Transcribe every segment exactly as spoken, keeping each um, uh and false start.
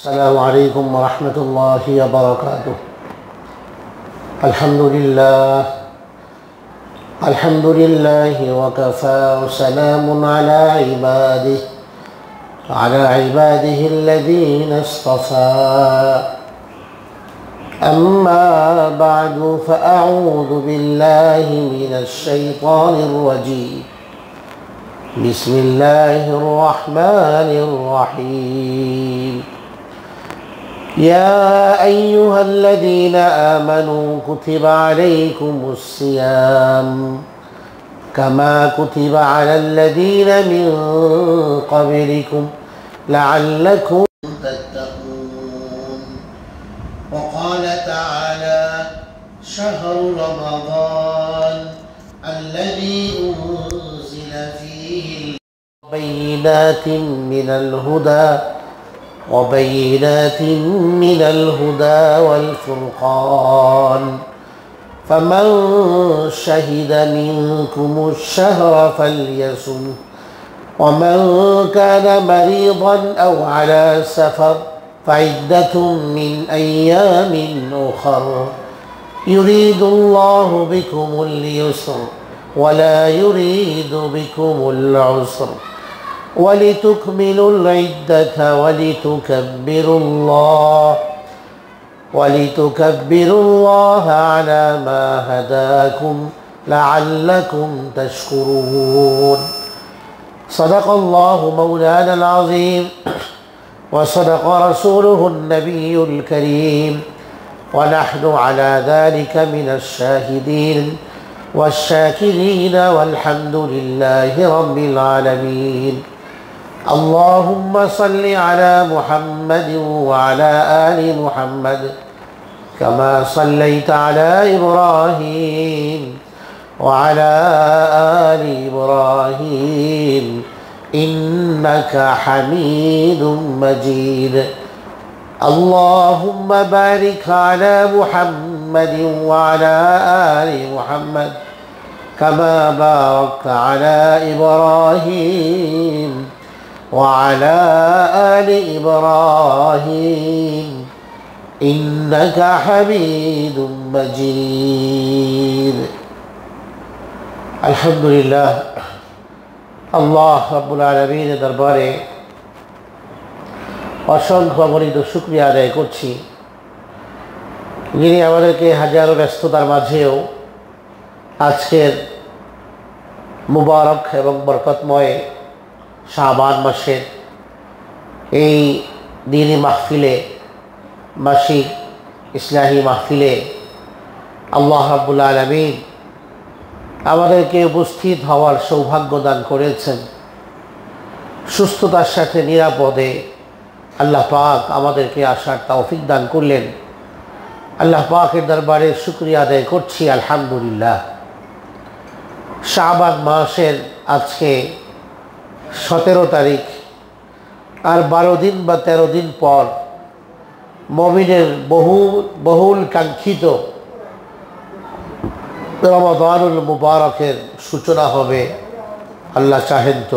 السلام عليكم ورحمة الله وبركاته. الحمد لله الحمد لله وكفى وسلام على عباده على عباده الذين اصطفى. أما بعد فأعوذ بالله من الشيطان الرجيم. بسم الله الرحمن الرحيم. يا أيها الذين آمنوا كتب عليكم الصيام كما كتب على الذين من قبلكم لعلكم تتقون. وقال تعالى: شهر رمضان الذي أنزل فيه بينات من الهدى وبينات من الهدى والفرقان فمن شهد منكم الشهر فليصم ومن كان مريضا أو على سفر فعدة من أيام أخر يريد الله بكم اليسر ولا يريد بكم العسر ولتكملوا العدة ولتكبروا الله ولتكبروا الله على ما هداكم لعلكم تشكرون. صدق الله مولانا العظيم وصدق رسوله النبي الكريم ونحن على ذلك من الشاهدين والشاكرين والحمد لله رب العالمين. اللهم صل على محمد وعلى آل محمد كما صليت على إبراهيم وعلى آل إبراهيم إنك حميد مجيد. اللهم بارك على محمد وعلى آل محمد كما باركت على إبراهيم وعلى آل إبراهيم إنك حميد مجيد. الحمد لله আল্লাহ রাব্বুল আলামিনের দরবারে অসংখ্য অগণিত শুকরিয়া আদায় করছি, যিনি আমাদেরকে হাজারো ব্যস্ততার মাঝেও আজকের মুবারক এবং বরকতময় শাবান মাসের এই দিনী মাহফিলে, মাসিক ইসলাহি মাহফিলে আল্লাহ রাব্বুল আলামিন আমাদেরকে উপস্থিত হওয়ার সৌভাগ্য দান করেছেন। সুস্থতার সাথে নিরাপদে আল্লাহ পাক আমাদেরকে আসার তৌফিক দান করলেন। আল্লাহ পাকের দরবারে শুকরিয়া আদায় করছি, আলহামদুলিল্লাহ। শাবান মাসের আজকে সতেরো তারিখ, আর বারো দিন বা তেরো দিন পর মুমিনের বহু বহুল কাঙ্ক্ষিত রমাদানুল মুবারকের সূচনা হবে, আল্লাহ চাহেন তো।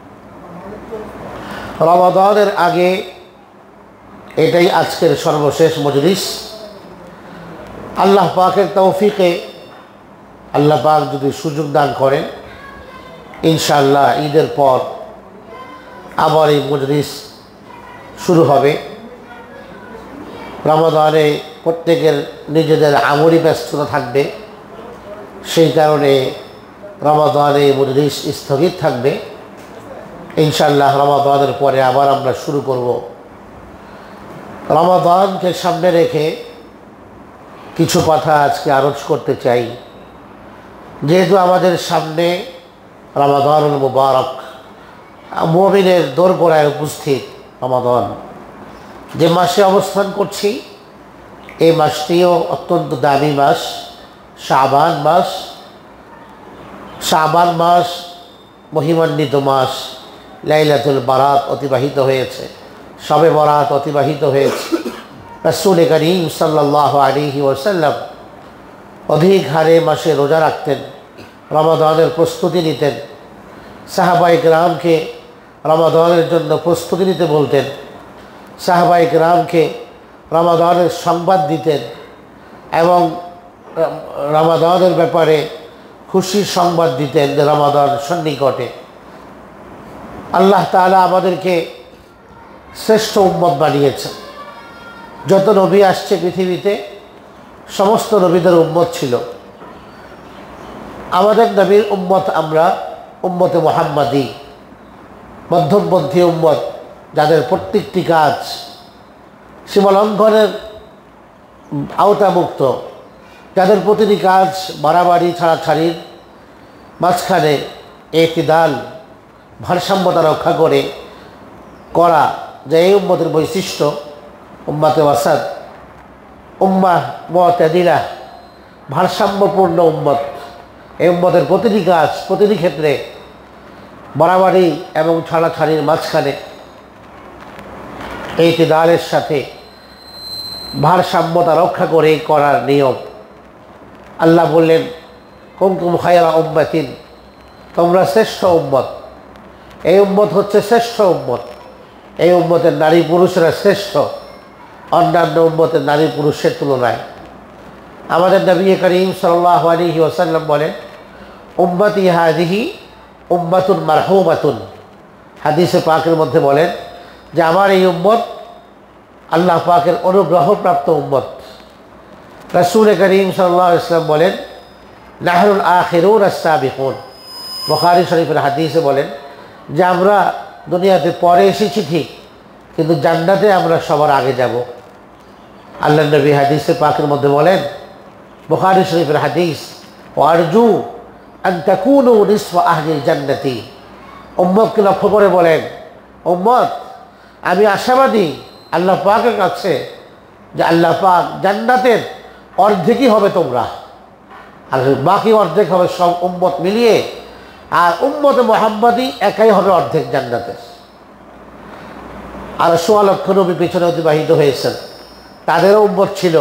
রমাদানের আগে এটাই আজকের সর্বশেষ মজলিস। আল্লাহ পাকের তৌফিকে আল্লাহ পাক যদি সুযোগ দান করেন, ইনশাআল্লাহ ঈদের পর আবার এই মজলিস শুরু হবে। রমাদানে প্রত্যেকের নিজেদের আমলি ব্যস্ততা থাকবে, সেই কারণে রমাদানে মজলিস স্থগিত থাকবে। ইনশাআল্লাহ রমাদানের পরে আবার আমরা শুরু করব। রমাদানকে সামনে রেখে কিছু কথা আজকে আরজ করতে চাই। যেহেতু আমাদের সামনে রমাদানুল মুবারক, মুমিনের দোরগোড়ায় উপস্থিত রমাদান, যে মাসে অবস্থান করছি, এই মাসটিও অত্যন্ত দামি মাস, শাবান মাস। শাবান মাস মহিমান্বিত মাস। লাইলাতুল বারাত অতিবাহিত হয়েছে, শবে বরাত অতিবাহিত হয়েছে। রাসূল করিম সাল্লাল্লাহু আলাইহি ওয়াসাল্লাম অধিক হারে মাসে রোজা রাখতেন, রমাদানের প্রস্তুতি নিতেন। সাহাবায়ে কেরামকে রমাদানের জন্য প্রস্তুতি নিতে বলতেন। সাহাবায়ে কেরামকে রমাদানের সংবাদ দিতেন এবং রমাদানের ব্যাপারে খুশির সংবাদ দিতেন যে রমাদান সন্নিকটে। আল্লাহ তাআলা আমাদেরকে শ্রেষ্ঠ উম্মত বানিয়েছেন। যত নবী আসছে পৃথিবীতে সমস্ত নবীদের উম্মত ছিল। আমাদের নবীর উম্মত আমরা উম্মতে মুহাম্মাদি, মধ্যমপন্থী উম্মত, যাদের প্রত্যেকটি কাজ সীমালঙ্ঘনের আওতামুক্ত, যাদের প্রতিটি কাজ বাড়াবাড়ি ছাড়াছাড়ির মাঝখানে ইতিদাল ভারসাম্যতা রক্ষা করে করা, যে এই উম্মতের বৈশিষ্ট্য। উম্মাতে ওয়াসাত, উম্মাহ মুতাদিলা, ভারসাম্যপূর্ণ উম্মত। এই উম্মতের প্রতিটি কাজ প্রতিটি ক্ষেত্রে বাড়াবাড়ি এবং ছাড়াছাড়ির মাঝখানে ইতিদালের সাথে ভারসাম্যতা রক্ষা করে করার নিয়ম। আল্লাহ বললেন, কুনতুম খায়রা উম্মাতিন, তোমরা শ্রেষ্ঠ উম্মত। এই উম্মত হচ্ছে শ্রেষ্ঠ উম্মত। এই উম্মতের নারী পুরুষেরা শ্রেষ্ঠ অন্যান্য উম্মতের নারী পুরুষের তুলনায়। আমাদের নবী করিম সাল্লাল্লাহু আলাইহি ওয়াসাল্লাম বলেন, উম্মতি হাযিহি উম্মাতুন মারহুমাতুন। হাদিসে পাকের মধ্যে বলেন যে আমার এই উম্মত আল্লাহ পাকের অনুগ্রহপ্রাপ্ত উম্মত। রাসূল করিম সাল্লাল্লাহু আলাইহি ওয়াসাল্লাম বলেন, নাহনুল আখিরুন আস-সাবিকুন। বুখারী শরীফের হাদিসে বলেন যে আমরা দুনিয়াতে পরে এসেছি ঠিক, কিন্তু জান্নাতে আমরা সবার আগে যাব। আল্লাহ নবী হাদিসে পাকের মধ্যে বলেন, বুখারী শরীফের হাদিস, ওয়ারজু আন তাকুনু নিসফা আহলিল জান্নাতি। উম্মতকে লক্ষ্য করে বলেন, উম্মত আমি আশাবাদী আল্লাহ পাকের কাছে যে আল্লাহ পাক জান্নাতের অর্ধেকই হবে তোমরা, আর বাকি অর্ধেক হবে সব উম্মত মিলিয়ে, আর উম্মতে মুহাম্মাদি একাই হবে অর্ধেক জান্নাতের। আর সোয়া লক্ষ নবী পেছনে অতিবাহিত হয়েছেন, তাদেরও উম্মত ছিল,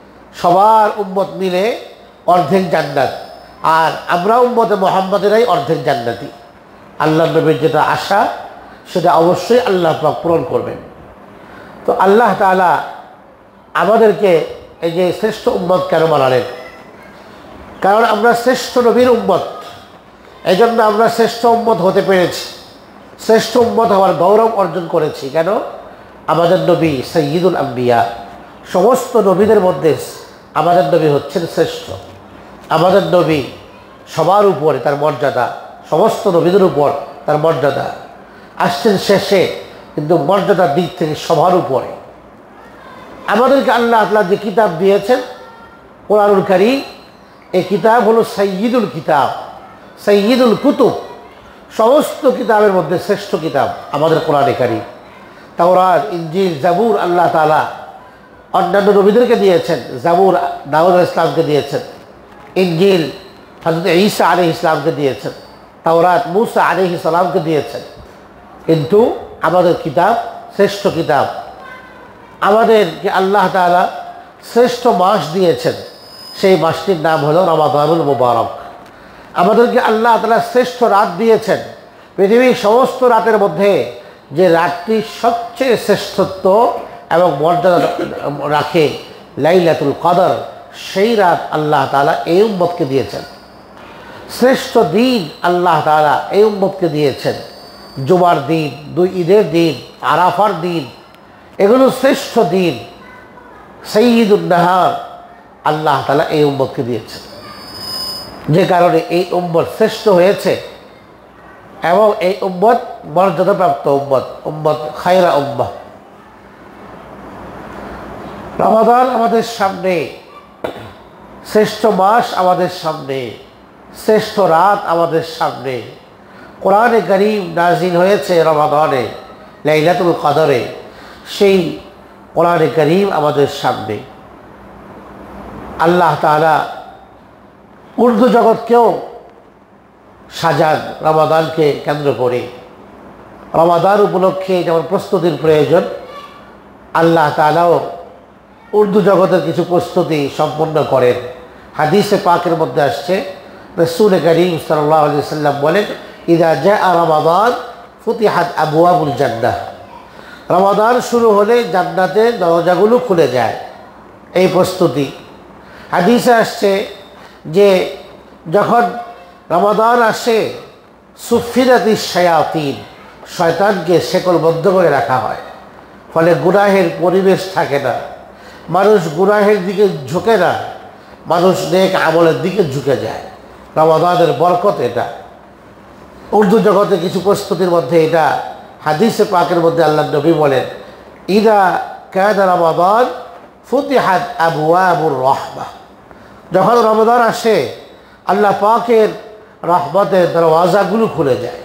সবার উম্মত মিলে অর্ধেক জান্নাত, আর আমরা উম্মতে মুহাম্মাদেরাই অর্ধেক জান্নাতি। আল্লাহ নবীর যেটা আশা সেটা অবশ্যই আল্লাহ পাক পূরণ করবেন। তো আল্লাহ তাআলা আমাদেরকে এই যে শ্রেষ্ঠ উম্মত কেন বানালেন? কারণ আমরা শ্রেষ্ঠ নবীর উম্মত, এই জন্য আমরা শ্রেষ্ঠ উম্মত হতে পেরেছি, শ্রেষ্ঠ উম্মত হওয়ার গৌরব অর্জন করেছি। কেন? আমাদের নবী সাইয়্যিদুল আম্বিয়া, সমস্ত নবীদের মধ্যে আমাদের নবী হচ্ছেন শ্রেষ্ঠ। আমাদের নবী সবার উপরে তার মর্যাদা, সমস্ত নবীদের উপর তার মর্যাদা। আসছেন শেষে, কিন্তু মর্যাদার দিক থেকে সবার উপরে। আমাদেরকে আল্লাহ তাআলা যে কিতাব দিয়েছেন কোরআনুল কারীম, এই কিতাব হলো সাইয়্যিদুল কিতাব, সাইয়্যিদুল কুতুব, সমস্ত কিতাবের মধ্যে শ্রেষ্ঠ কিতাব আমাদের কোরআনে কারীম। তাওরাত, ইনজিল, জাবুর আল্লাহ তাআলা অন্যান্য নবীদেরকে দিয়েছেন। জাবুর দাউদ আলাইহিস সালামকে দিয়েছেন, ইনজিল হযরত ঈসা আলাইহিস সালামকে দিয়েছেন, তাওরাত মূসা আলাইহিস সালামকে দিয়েছেন। কিন্তু আমাদের কিতাব শ্রেষ্ঠ কিতাব। আমাদেরকে আল্লাহ তাআলা শ্রেষ্ঠ মাস দিয়েছেন, সেই মাসটির নাম হলো রমাদানুল মুবারক। আমাদেরকে আল্লাহ তাআলা শ্রেষ্ঠ রাত দিয়েছেন। পৃথিবীর সমস্ত রাতের মধ্যে যে রাতটি সবচেয়ে শ্রেষ্ঠত্ব এবং মর্যাদা রাখে, লাইলাতুল কদর, সেই রাত আল্লাহ তাআলা এই উম্মতকে দিয়েছেন। শ্রেষ্ঠ দিন আল্লাহ তাআলা এই উম্মতকে দিয়েছেন। জুমার দিন, দুই ঈদের দিন, আরাফার দিন, এগুলো শ্রেষ্ঠ দিন। সাইয়্যিদুন নাহার আল্লাহ তাআলা এই উম্মতকে দিয়েছেন, যে কারণে এই উম্মত শ্রেষ্ঠ হয়েছে এবং এই উম্মত মর্যাদাপ্রাপ্ত উম্মত, উম্মত খায়রা উম্মাহ। রমাদান আমাদের সামনে, শ্রেষ্ঠ মাস আমাদের সামনে, শ্রেষ্ঠ রাত আমাদের সামনে। কোরআনে কারীম নাযিল হয়েছে রমাদানে, লাইলাতুল কদরে। সেই কোরআনে কারীম আমাদের সামনে। আল্লাহ তাআলা উর্দু জগৎকেও সাজান রমাদানকে কেন্দ্র করে। রমাদান উপলক্ষে যেমন প্রস্তুতির প্রয়োজন, আল্লাহ তাআলাও উর্দু জগতের কিছু প্রস্তুতি সম্পন্ন করেন। হাদিসে পাকের মধ্যে আসছে, রাসূল করিম সাল্লাল্লাহু আলাইহি ওয়াসাল্লাম বলেন, ইযা জাআ রমাদান ফুতিহাত আবওয়াবুল জান্নাহ। রমাদান শুরু হলে জান্নাতের দরজাগুলো খুলে যায়, এই প্রস্তুতি। হাদিসে আসছে যে যখন রমাদান আসে সুফিরাতি শায়াতিন, শয়তানকে শেকলবদ্ধ করে রাখা হয়, ফলে গুনাহের পরিবেশ থাকে না, মানুষ গুনাহের দিকে ঝুঁকে না, মানুষ নেক আমলের দিকে ঝুঁকে যায়। রমাদানের বরকত এটা। উর্দু জগতে কিছু প্রস্তুতির মধ্যে এটা হাদিসে পাকের মধ্যে আল্লাহ নবী বলেন, ইদা কানা রমাদান ফুতিহাত আবওয়াবুর রাহমাহ, যখন রমাদান আসে আল্লাহ পাকের রহমতের দরওয়াজাগুলো খুলে যায়।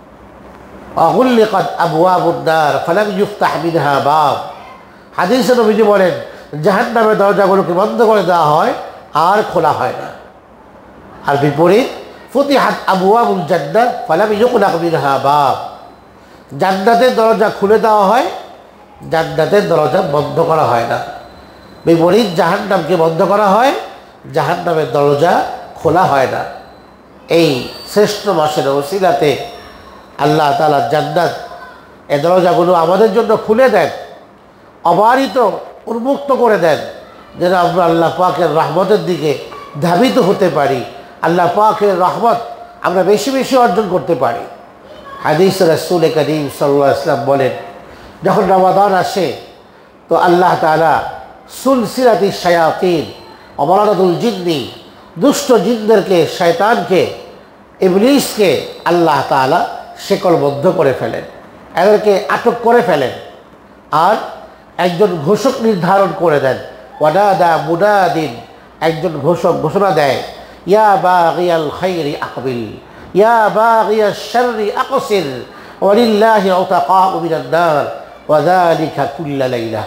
অগুল্লিকাত আবওয়াবুন নার ফালাম ইফতাহ মিনহা বাব, হাদিসে নবীজি বলেন জাহান্নামের দরজাগুলোকে বন্ধ করে দেওয়া হয়, আর খোলা হয় না। আর বিপরীত ফুতিহাত আবওয়াবুল জান্নাহ ফালাম ইউগলাক মিনহা বাব, জান্নাতের দরজা খুলে দেওয়া হয়, জান্নাতের দরজা বন্ধ করা হয় না। বিপরীত জাহান্নামকে বন্ধ করা হয়, জাহান্নামের দরজা খোলা হয় না। এই শ্রেষ্ঠ মাসের ওসিলাতে আল্লাহ তাআলা জান্নাত এই দরজাগুলো আমাদের জন্য খুলে দেন, অবারিত উন্মুক্ত করে দেন, যেন আমরা আল্লাহ পাকের রহমতের দিকে ধাবিত হতে পারি, আল্লাহ পাকের রহমত আমরা বেশি বেশি অর্জন করতে পারি। হাদিস রাসূল করিম সাল্লাল্লাহু আলাইহি ওয়াসাল্লাম বলেন, যখন রমাদান আসে তো আল্লাহ তাআলা সুলসিলাতি শায়াতিন অমারাতুল জিন্নি, দুষ্ট জিনদেরকে, শয়তানকে, ইবলিসকে আল্লাহ তাআলা শেকলবদ্ধ করে ফেলেন, এদেরকে আটক করে ফেলেন। আর একজন ঘোষক নির্ধারণ করে দেন, ওয়ানাদা মুনাদিন, একজন ঘোষক ঘোষণা দেয়, ইয়া বাগিয়াল খাইরি আকবিল, ইয়া বাগিয়াশ শাররি আকসির, ওয়ালিল্লাহি উতাকাউ মিনান নার ওয়া যালিকা কুল্লা লাইলা।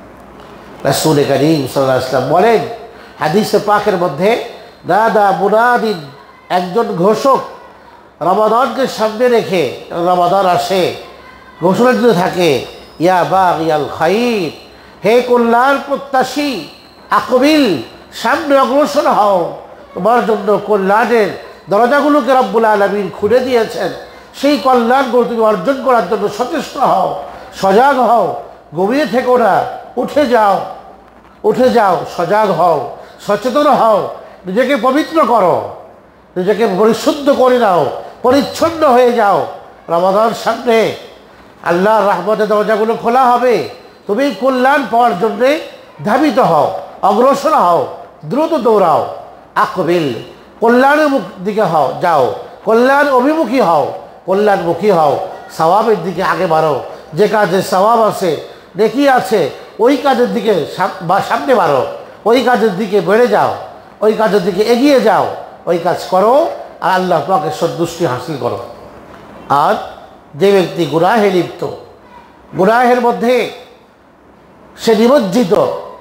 রাসূল করিম সাল্লাল্লাহু আলাইহি ওয়াসাল্লাম বলেন হাদিসে পাকের মধ্যে, নাদা মুনাদিন, একজন ঘোষক রমাদানকে সামনে রেখে, রমাদান আসে, ঘোষণা দিতে থাকে, ইয়া বাগিয়াল খাইর, হে কল্যাণ প্রত্যাশী, আকবিল, সামনে অগ্রসর হও, তোমার জন্য কল্যাণের দরজাগুলোকে রব্বুল আলামিন খুলে দিয়েছেন, সেই কল্যাণগুলো তুমি অর্জন করার জন্য সচেষ্ট হও, সজাগ হও, ঘুমিয়ে থেকো না, উঠে যাও, উঠে যাও, সজাগ হও, সচেতন হও, নিজেকে পবিত্র করো, নিজেকে পরিশুদ্ধ করে নাও, পরিচ্ছন্ন হয়ে যাও। রমাদান সামনে, আল্লাহর রহমতের দরজাগুলো খোলা হবে, তুমি কল্যাণ পাওয়ার জন্যে ধাবিত হও, অগ্রসর হও, দ্রুত দৌড়াও। আকবিল, কল্যাণের মুখ দিকে হও, যাও, কল্যাণ অভিমুখী হও, কল্যাণমুখী হও, সওয়াবের দিকে আগে বাড়ো, যে কাজে সওয়াব আছে, নেকি আছে, ওই কাজের দিকে সামনে বাড়ো, ওই কাজের দিকে বেড়ে যাও, ওই কাজের দিকে এগিয়ে যাও, ওই কাজ করো, আর আল্লাহ পাকের সন্তুষ্টি হাসিল করো। আর যে ব্যক্তি গুনাহে লিপ্ত, গুনাহের মধ্যে সে নিমজ্জিত,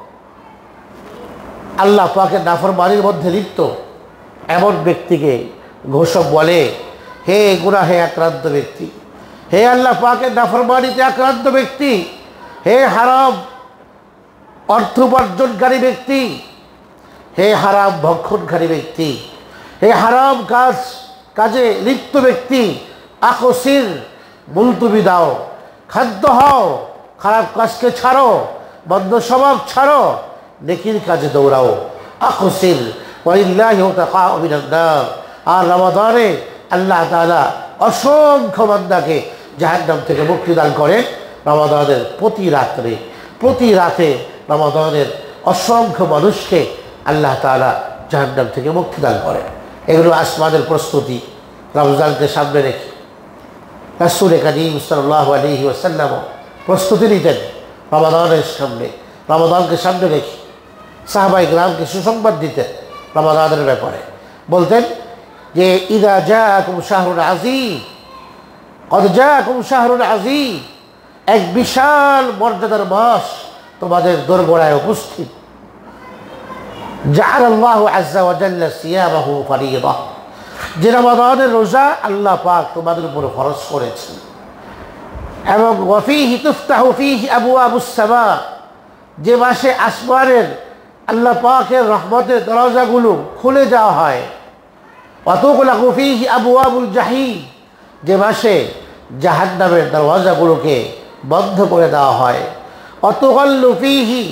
আল্লাহ পাকের নাফরমানির মধ্যে লিপ্ত, এমন ব্যক্তিকে ঘোষক বলে, হে গুনাহে আক্রান্ত ব্যক্তি, হে আল্লাহ পাকের নাফরমানিতে আক্রান্ত ব্যক্তি, হে হারাম অর্থ উপার্জনকারী ব্যক্তি, হে হারাম ভক্ষণকারী ব্যক্তি, হে হারাম কাজ কাজে লিপ্ত ব্যক্তি, আকসির, মুলতুবি দাও, খাদ্য হও, খারাপ কাজকে ছাড়ো, বদ্ধ স্বভাব ছাড়ো, নেকির কাজে দৌড়াও। আকসির ওয়ালিল্লাহি উতাকাউ মিনান নার, আর রমাদানে আল্লাহ তাআলা অসংখ্য বান্দাকে জাহান্নাম থেকে মুক্তি দান করেন। রমাদানের প্রতি রাত্রে, প্রতি রাতে রমাদানের অসংখ্য মানুষকে আল্লাহ তাআলা জাহান্নাম থেকে মুক্তি দান করেন। এগুলো আসমানের প্রস্তুতি। রমজানকে সামনে রেখে রাসূল করিম সাল্লাল্লাহু আলাইহি ওয়াসাল্লাম প্রস্তুতি নিতেন রমাদানের সামনে, রমাদানকে সামনে রেখে সাহাবায়ে কেরামকে সুসংবাদ দিতেন রমাদানের ব্যাপারে। বলতেন যে, ইযা জাআকুম শাহরুন আযীম, কদ জাআকুম শাহরুন আযীম, এক বিশাল মর্যাদার মাস তোমাদের দোরগোড়ায় উপস্থিত। জাআলাল্লাহু আযজা ওয়া জাল্লা সিয়ামাহু ফরিয়দা, যে রমাদানের রোজা আল্লাহ পাক তোমাদের উপর ফরজ করেছেন। এবং ওয়াফিহি তুফতাহু ফিহি আবওয়াবুস সামা, যে মাসে আসমানের আল্লাহ পাকের রহমতের দরজাগুলো খুলে যাওয়া হয়। ওয়া তুগলাকু ফিহি আবওয়াবুল জাহিম, যে মাসে জাহান্নামের দরওয়াজাগুলোকে বন্ধ করে দেওয়া হয়। অতুগাল্লু ফীহি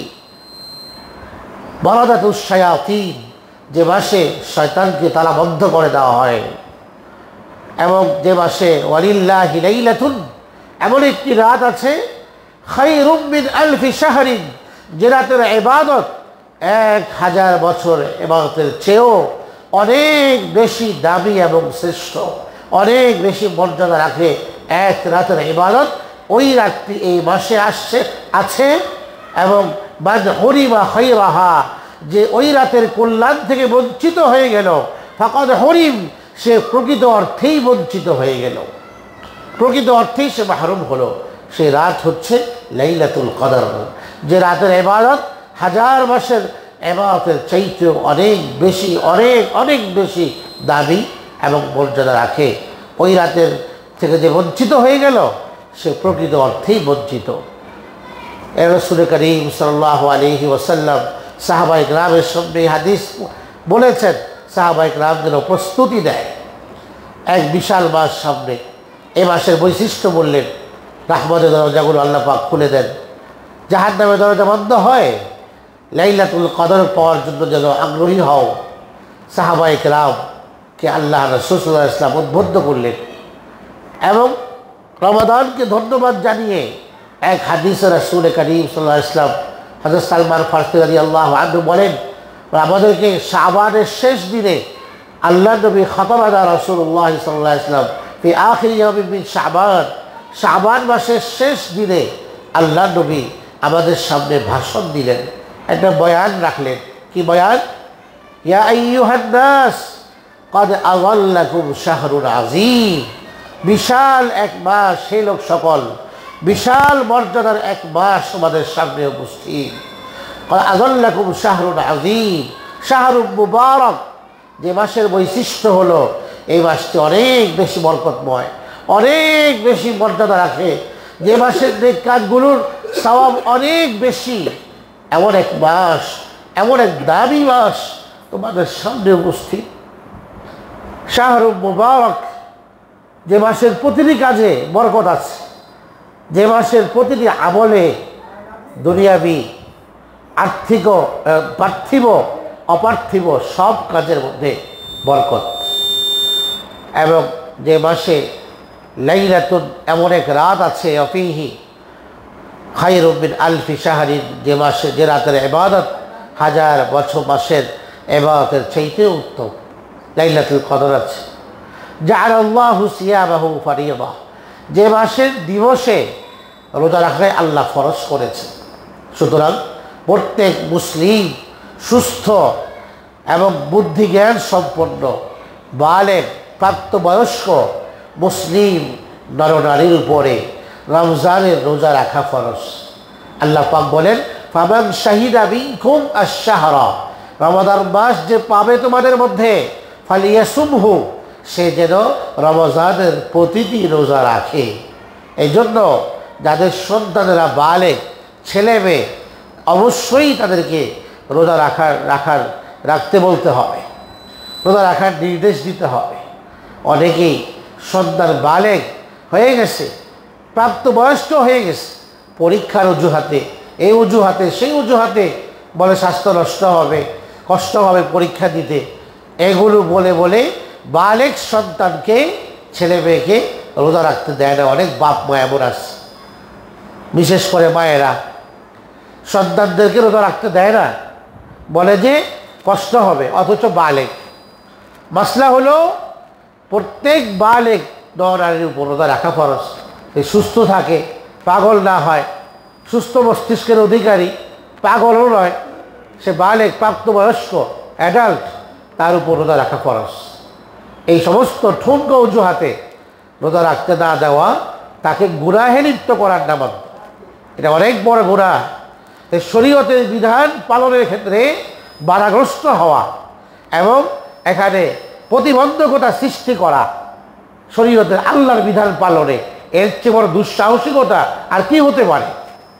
মারাদাতুশ শায়াতিন, যে মাসে শয়তানকে তালা বন্ধ করে দেওয়া হয়। এবং যে মাসে ওয়ালিল্লাহি লাইলাতুন, এমন একটি রাত আছে খায়রুম মিন আলফি শাহরিন, যে রাতের ইবাদত এক হাজার বছর ইবাদতের চেয়েও অনেক বেশি দামি এবং শ্রেষ্ঠ, অনেক বেশি মর্যাদা রাখে এক রাতের ইবাদত। ওই রাতটি এই মাসে আসছে আছে। এবং মান হুরিমা খায়রাহা, যে ওই রাতের কল্যাণ থেকে বঞ্চিত হয়ে গেল, ফাকাদ হুরিম, সে প্রকৃত অর্থেই বঞ্চিত হয়ে গেল, প্রকৃত অর্থেই সে মাহরুম হলো। সে রাত হচ্ছে লাইলাতুল কদর, যে রাতের ইবাদত হাজার মাসের ইবাদতের চাইতেও অনেক বেশি, অনেক অনেক বেশি দাবি এবং মর্যাদা রাখে। ওই রাতের থেকে যে বঞ্চিত হয়ে গেল, সে প্রকৃত অর্থেই বঞ্চিত। রাসূল করিম সাল্লাল্লাহু আলাইহি ওয়াসাল্লাম সাহাবায়ে কেরামের সামনে হাদিস বলেছেন, সাহাবায়ে কেরাম যেন প্রস্তুতি দেয় এক বিশাল মাস সামনে। এ মাসের বৈশিষ্ট্য বললেন, রহমতের দরজাগুলো আল্লাহ পাক খুলে দেন, জাহান্নামের দরজা বন্ধ হয়। লাইলাতুল কদর পাওয়ার জন্য যেন আগ্রহী হও। সাহাবায়ে কেরামকে আল্লাহ রাসূল সাল্লাল্লাহু আলাইহি ওয়াসাল্লাম উদ্বুদ্ধ করলেন। এবং রমাদানকে ধন্যবাদ জানিয়ে এক হাদিসে রাসূল করিম সাল্লাল্লাহু আলাইহি ওয়াসাল্লাম হযরত সালমান ফারসি রাদিয়াল্লাহু আনহু বলেন, আমাদেরকে শাবানের শেষ দিনে আল্লাহ নবী খতবাদা রাসূলুল্লাহ সাল্লাল্লাহু আলাইহি ওয়াসাল্লাম ফি আখির ইয়ামিন মিন শাবান, শাবান মাসের শেষ দিনে আল্লাহ নবী আমাদের সামনে ভাষণ দিলেন, একটা বয়ান রাখলেন। কি বয়ান? ইয়া আইয়ুহান নাস ক্বাদ আযাল্লাকুম শাহরুন আযীম, বিশাল এক মাস, সেই লোক সকল, বিশাল মর্যাদার এক মাস তোমাদের সামনে উপস্থিত। ক্বাদ আযাল্লাকুম শাহরুন আযীম, শাহরুন মুবারক, যে মাসের বৈশিষ্ট্য হলো এই মাসটি অনেক বেশি বরকতময়, অনেক বেশি মর্যাদা রাখে, যে মাসের নেক কাজগুলোর সওয়াব অনেক বেশি। এমন এক মাস, এমন এক দামি মাস তোমাদের সামনে উপস্থিত। শাহরুন মুবারক, যে মাসের প্রতিটি কাজে বরকত আছে, যে মাসের প্রতিটি আমলে দুনিয়াবি, আর্থিক, পার্থিব, অপার্থিব সব কাজের মধ্যে বরকত। এবং যে মাসে লাইলাতুন, এমন এক রাত আছে, অফিহি খায়রুম মিন আলফি শাহরিন, যে মাসে, যে রাতের ইবাদত হাজার বছর মাসের ইবাদতের চাইতে উত্তম। লাইলাতুল কদর আছে। জাআলাল্লাহু সিয়ামাহু ফারিয়্যিদা, যে মাসের দিবসে রোজা রাখায় আল্লাহ ফরজ করেছে। সুতরাং প্রত্যেক মুসলিম সুস্থ এবং বুদ্ধি জ্ঞান সম্পন্ন বালেগ প্রাপ্তবয়স্ক মুসলিম নরনারীর উপরে রমজানের রোজা রাখা ফরজ। আল্লাহ পাক বলেন, ফামান শাহিদা মিনকুম আশ-শাহরা, রমাদান মাস যে পাবে তোমাদের মধ্যে, ফালিয়াসুমহু, সে যেন রমজানের প্রতিটি রোজা রাখে। এই জন্য যাদের সন্তানেরা বালেগ, ছেলে মেয়ে, অবশ্যই তাদেরকে রোজা রাখার রাখার রাখতে বলতে হবে, রোজা রাখার নির্দেশ দিতে হবে। অনেকেই সন্তান বালেগ হয়ে গেছে, প্রাপ্তবয়স্ক হয়ে গেছে, পরীক্ষার অজুহাতে, এই অজুহাতে সেই অজুহাতে বলে স্বাস্থ্য নষ্ট হবে, কষ্ট হবে পরীক্ষা দিতে, এগুলো বলে বলে বালেগ সন্তানকে, ছেলে মেয়েকে রোজা রাখতে দেয় না। অনেক বাপ মা এমন আছে, বিশেষ করে মায়েরা সন্তানদেরকে রোজা রাখতে দেয় না, বলে যে কষ্ট হবে, অথচ বালেগ। মাসলা হলো প্রত্যেক বালেগ নরনারীর উপর রোজা রাখা ফরজ। সে সুস্থ থাকে, পাগল না হয়, সুস্থ মস্তিষ্কের অধিকারী, পাগলও নয়, সে বালেগ, প্রাপ্তবয়স্ক, অ্যাডাল্ট, তার উপর রোজা রাখা ফরজ। এই সমস্ত ঠুনকো অজুহাতে রোজা রাখতে না দেওয়া তাকে গুনাহে লিপ্ত করার নাম। এটা অনেক বড় গুনাহ। এই শরীয়তের বিধান পালনের ক্ষেত্রে বাধাগ্রস্ত হওয়া এবং এখানে প্রতিবন্ধকতা সৃষ্টি করা শরীয়তের আল্লাহর বিধান পালনে, এর চেয়ে বড় দুঃসাহসিকতা আর কি হতে পারে?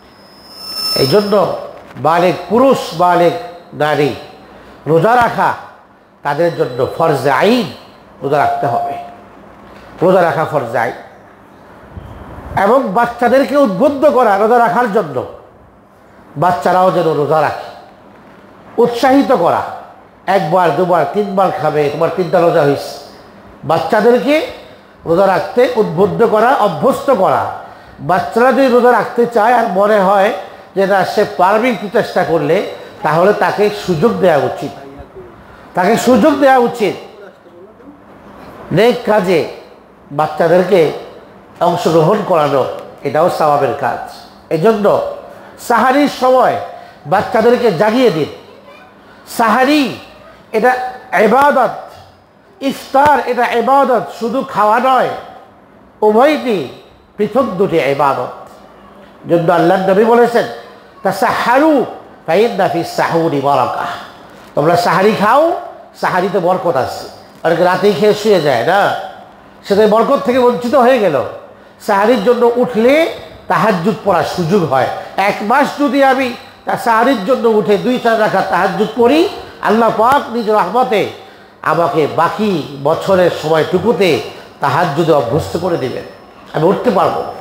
এই জন্য বালেগ পুরুষ, বালেগ নারী রোজা রাখা তাদের জন্য ফরজে আইন, রোজা রাখতে হবে, রোজা রাখা ফরজে আইন। এবং বাচ্চাদেরকে উদ্বুদ্ধ করা রোজা রাখার জন্য, বাচ্চারাও যেন রোজা রাখে, উৎসাহিত করা। একবার দুবার তিনবার খাবে, তোমার তিনটা রোজা হয়েছে। বাচ্চাদেরকে রোজা রাখতে উদ্বুদ্ধ করা, অভ্যস্ত করা। বাচ্চারা যদি রোজা রাখতে চায় আর মনে হয় যে না সে পারবে একটু চেষ্টা করলে, তাহলে তাকে সুযোগ দেওয়া উচিত, তাকে সুযোগ দেওয়া উচিত নেক কাজে বাচ্চাদেরকে অংশগ্রহণ করানো, এটাও সওয়াবের কাজ। এজন্য সাহারির সময় বাচ্চাদেরকে জাগিয়ে দিন। সাহারি এটা ইবাদত, ইফতার এটা ইবাদত, শুধু খাওয়া নয়, উভয়টি পৃথক দুটি ইবাদত। জন্য আল্লাহর নবী বলেছেন তাসাহারু ফাইন্না ফিস সাহুরি বারাকাহ, তোমরা সাহারি খাও, সাহারিতে বরকত আছে। আর রাতেই খেয়ে শুয়ে যায় না, সেটা বরকত থেকে বঞ্চিত হয়ে গেল। সাহারির জন্য উঠলে তাহাজ্জুদ পড়ার সুযোগ হয়। এক মাস যদি আমি সাহারির জন্য উঠে দুই চার রাকাত তাহাজ্জুদ পড়ি, আল্লাহ পাক নিজ রহমতে আমাকে বাকি বছরের সময়টুকুতে তাহাজ্জুদে অভ্যস্ত করে দেবেন, আমি উঠতে পারবো।